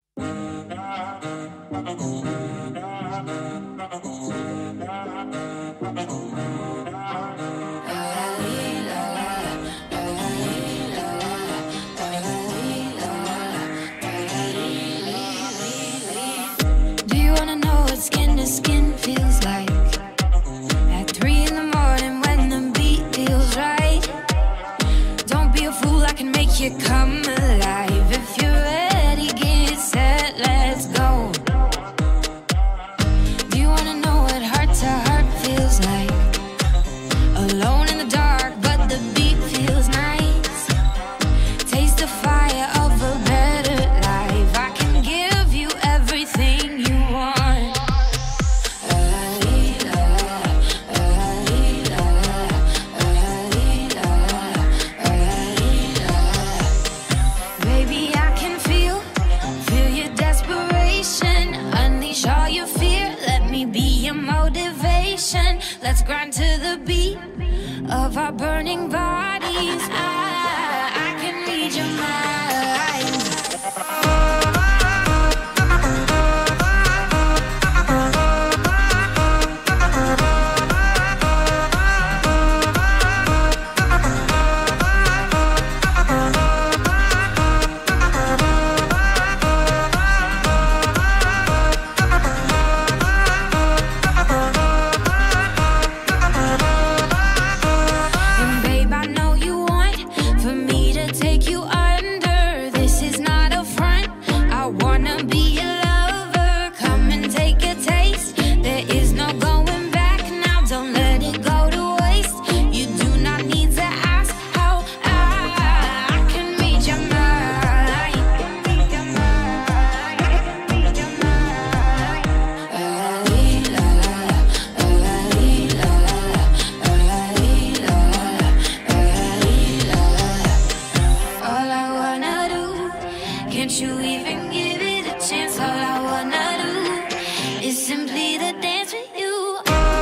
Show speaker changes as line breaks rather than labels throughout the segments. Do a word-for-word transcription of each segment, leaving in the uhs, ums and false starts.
Do you wanna know what skin to skin feels like? At three in the morning when the beat feels right. Don't be a fool, I can make you come alive. If you're ready, get set, let's go. Do you wanna know what heart to heart feels like? Alone in the dark, but the beat feels nice. Taste the fire of a better life. I can give you everything you want. Baby, I can feel, feel your desperation. Unleash all your fear, let me be your motivation. Let's grind to the beat of our burning bodies. I, I can read your mind. And babe, I know you want for me to take you under. This is not a front, I wanna be your lover. Come and take a taste, there is no going back now. Don't let it go to waste. You do not need to ask how. I, I can read your mind. I can read your mind. I can read your mind. All I wanna do, can't you even give it a chance? All I wanna do is simply to dance with you.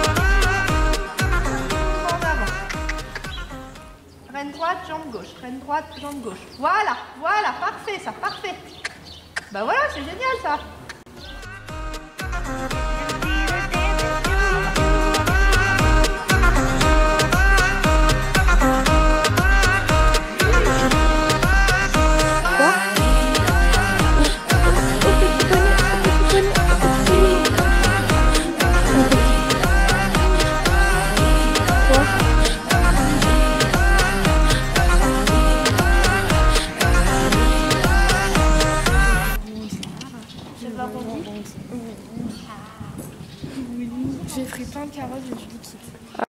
En avant. Reine droite, jambe gauche. Reine droite, jambe gauche. Voilà, voilà, parfait ça, parfait. Bah voilà, c'est génial ça.
J'ai pris plein de carottes, je me suis dit que c'était